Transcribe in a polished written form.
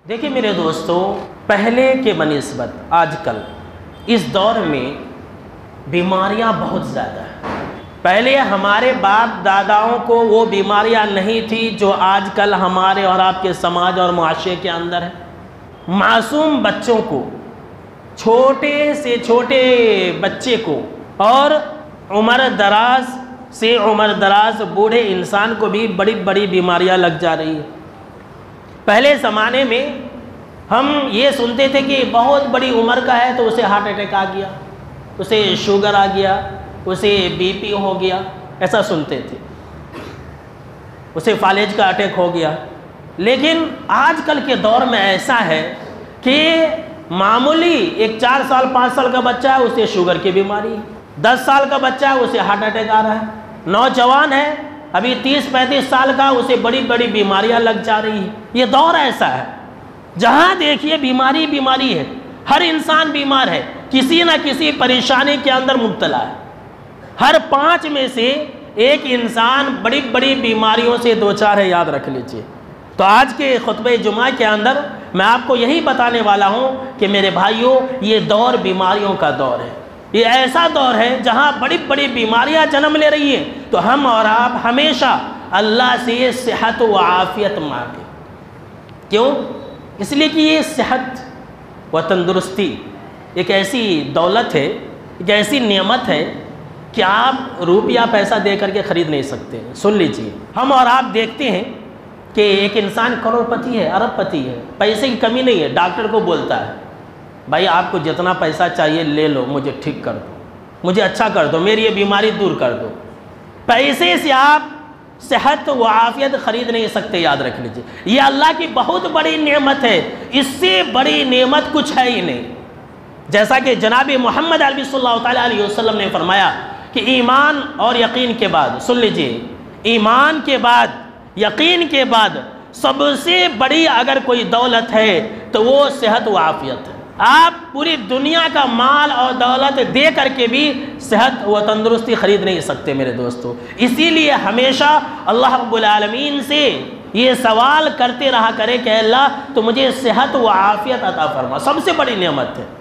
دیکھیں میرے دوستو، پہلے کے بنسبت آج کل اس دور میں بیماریاں بہت زیادہ ہیں۔ پہلے ہمارے باپ داداؤں کو وہ بیماریاں نہیں تھی جو آج کل ہمارے اور آپ کے سماج اور معاشرے کے اندر ہے۔ معصوم بچوں کو، چھوٹے سے چھوٹے بچے کو اور عمر دراز سے عمر دراز بوڑھے انسان کو بھی بڑی بڑی بیماریاں لگ جا رہی ہیں۔ پہلے زمانے میں ہم یہ سنتے تھے کہ بہت بڑی عمر کا ہے تو اسے ہارٹ اٹیک آ گیا، اسے شوگر آ گیا، اسے بی پی ہو گیا، ایسا سنتے تھے، اسے فالج کا اٹیک ہو گیا۔ لیکن آج کل کے دور میں ایسا ہے کہ معمولی ایک 4 سال 5 سال کا بچہ ہے اسے شوگر کی بیماری ہے، 10 سال کا بچہ ہے اسے ہارٹ اٹیک آ رہا ہے، نوجوان ہے ابھی 30-35 سال کا اسے بڑی بڑی بیماریاں لگ جا رہی ہیں۔ یہ دور ایسا ہے جہاں دیکھیے بیماری ہے، ہر انسان بیمار ہے، کسی نہ کسی پریشانی کے اندر مبتلا ہے۔ ہر 5 میں سے ایک انسان بڑی بڑی بیماریوں سے دوچار ہے، یاد رکھ لیجئے۔ تو آج کے خطبہ جمعہ کے اندر میں آپ کو یہی بتانے والا ہوں کہ میرے بھائیوں، یہ دور بیماریوں کا دور ہے۔ یہ ایسا دور ہے جہاں بڑی بڑی بیماریاں جنم لے رہی ہیں، تو ہم اور آپ ہمیشہ اللہ سے صحت و عافیت مانگیں۔ کیوں؟ اس لیے کہ یہ صحت و تندرستی ایک ایسی دولت ہے، ایک ایسی نعمت ہے کہ آپ روپیہ پیسہ دے کر کے خرید نہیں سکتے۔ سن لیجئے، ہم اور آپ دیکھتے ہیں کہ ایک انسان کروڑ پتی ہے، ارب پتی ہے، پیسے کی کمی نہیں ہے، ڈاکٹر کو بولتا ہے بھائی آپ کو جتنا پیسہ چاہیے لے لو، مجھے ٹھیک کر دو، مجھے اچھا کر دو، میری یہ بیماری دور کر دو۔ پیسے سے آپ صحت و عافیت خرید نہیں سکتے، یاد رکھ لیجئے۔ یہ اللہ کی بہت بڑی نعمت ہے، اس سے بڑی نعمت کچھ ہے ہی نہیں۔ جیسا کہ جناب محمد عربی صلی اللہ علیہ وسلم نے فرمایا کہ ایمان اور یقین کے بعد، سن لیجئے، ایمان کے بعد، یقین کے بعد سب سے بڑی اگر کوئی دولت ہے تو وہ صحت و عافیت ہے۔ آپ پوری دنیا کا مال اور دولت دے کر کے بھی صحت و تندرستی خرید نہیں سکتے میرے دوستو۔ اسی لیے ہمیشہ اللہ رب العالمین سے یہ سوال کرتے رہا کرے کہ اللہ تو مجھے صحت و عافیت عطا فرما، سب سے بڑی نعمت ہے۔